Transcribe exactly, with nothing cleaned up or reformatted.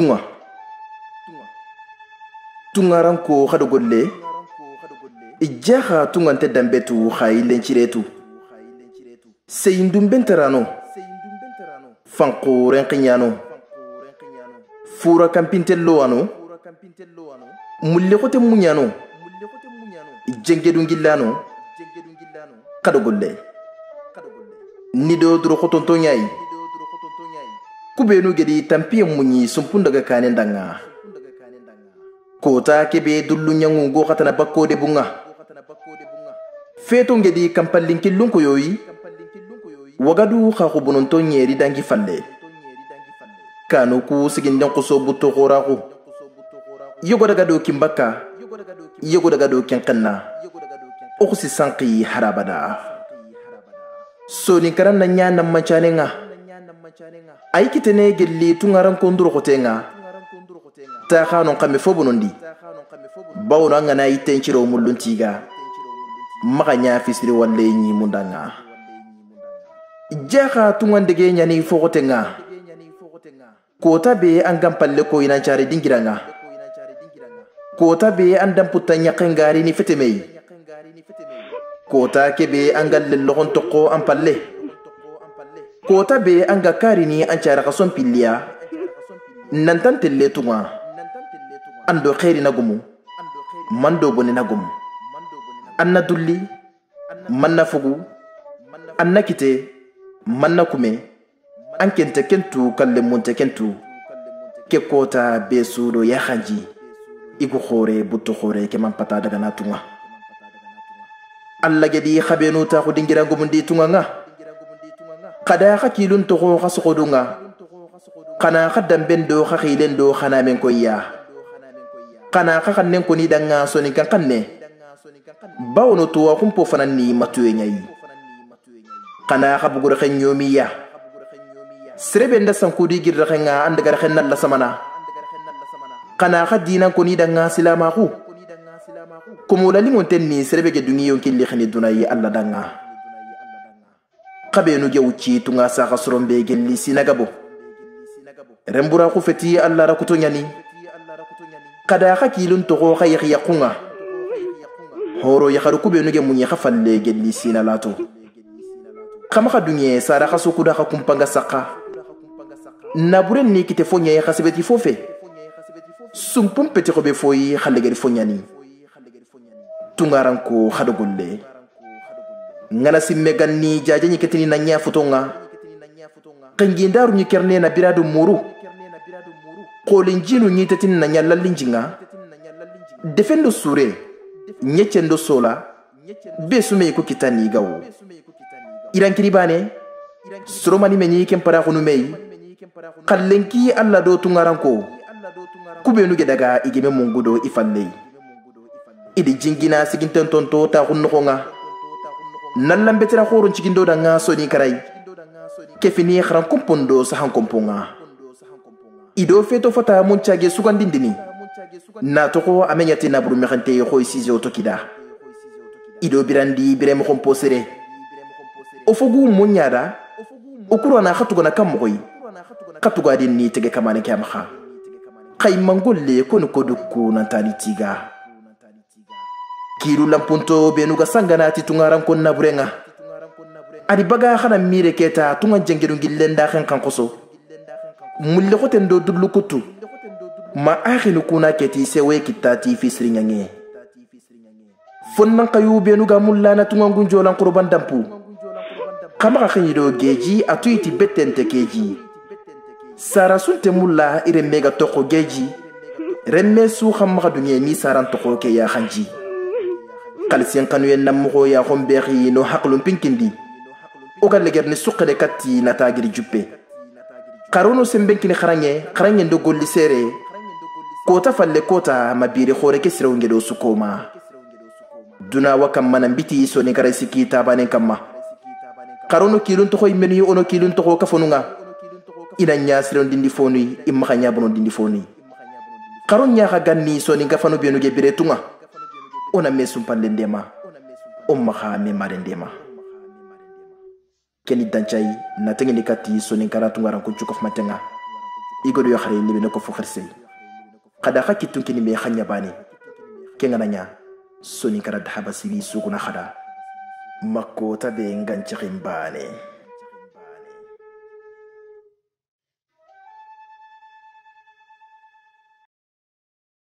tunga tungaran ko khado golle ijaha tungante dambetu khaylen ciretu seyindum bentarano fanko renqinyano fura kampintello ano mulle kote munyano jengedu ngillano khado golle nido duro khotonto nyai kubenu gedi tampiye munyi sumpun daga kanen danga kota kebe dullu nyangu go khatana bakko de bunga feto ngedi kampallin killun ko yoyi wagadu kha khubunonto nyeri dangi falle kanu ku sigin dan ko so butto qoraqu yogo daga do kimbaka yogo daga do kenkanna o ko si sanqi harabada so ni karanna nyana machanenga ay kitene gelli tungaran konduro khotenga ta khano kame fobonondi bawno ngana yitenchiro mulluntiga maganya fisri walle nyi mundanga jaha tungandege nyani fogotenga kota be angam palle ko ina chari dingiranga kota be andam putanya kengari ni fetemei kota kebe angal lelon toko ampalle kota be anga karini anchara kason pillia nantan telle tunga ando khairi nagumu mando boni nagumu anna dulli manna fugu anna kite manna kume ankente kentu kalle munte kentu ke kota be sudo ya khanji igu khore butto khore ke man pata daga na tunga alla gedi khabenu ta ko dingira ngumundi tunga nga kada khakilun to ko khasqodunga kana khadam bendo khakilen do khana men ko ya kana khakannen ko ni danga soni kan kanne bawno to wa kumpo fanani matuye nyai kana khabugure khanyomiya serebe nda sankudi girra khenga andaga khenna la samana kana khadina ko ni danga silama ku kumo lali montenni serebe ge dungiyo killi khani dunayi alla danga qabenu ge uchi tunga sa khasrombe gelli sinagabo rembura ku feti alla rakuto nyani kada khakilun to ko khayx yaqunga horo yakharu kubenu ge munyi khafalle gelli sinalato kama khadunye sara khasuku da khakumpanga saka naburen ni kite fonye khasibeti fofe sumpum peti ko be foyi khalegeri fonyani tungaran ko khadogolle ngana simme ganni jajanyi ketini nanya futonga kangi ndaru ni kerne na biradu muru kolinjinu ni tetin nanya lallinjinga defendo sure nyechendo sola besume ko kitani gawo irankiri bane soromani menyi kempara khunu mei kallenki alla do tungaran ko kubenu ge daga igeme mungudo ifalle idi jingina siginten tonto ta khunno nga nallam betira khorun cigindo danga soni karai kefini khran kompondo sahan komponga ido feto fata munchage sugandindini na toko amenyati na buru mekhante yo khoisi zo tokida ido birandi birem komposere ofogu munyada okurana khatugo na kamoy khatugo adin ni tege kamane kyamkha khay mangolle kono koduku nantalitiga kiru lampunto benuga sanganati tungaran kon naburenga adi baga khana mire keta tunga jengeru gillenda khan kankoso mulle khoten do dullu kutu ma akhinu kuna keti sewe kitati fi srinyange fonnan kayu benuga mullana tunga ngunjolan qurban dampu kama khani do geji atuiti betente keji sara sunte mulla ire mega toko geji remme su khamma dunye ni saran toko ke ya khanji kalsien kanu yen nammo ya khombexi no haqlum pinkindi o gal legerni suqade katti na tagiri juppe karono sembenkini kharange kharange ndo golli sere kota falle kota mabiri khore ke siraw ngedo sukoma duna wakam manam biti so ni kare siki tabane kamma karono kilun to khoy meni ono kilun to ka fonunga ina nya siraw dindi fonu imma khanya bono dindi fonu karon nya ganni so ni gafanu benu ge bire tunga ona mesum palle ndema umma kha me mare ndema keni danchay na tengi kati so ni karatu ngaran ko cukof matenga igodo yo khare libe nako fo khirsel kada khaki tunkini me khanya bani kenga nanya soni kara dhaba sibi sukuna khada makota be nganchi khimbane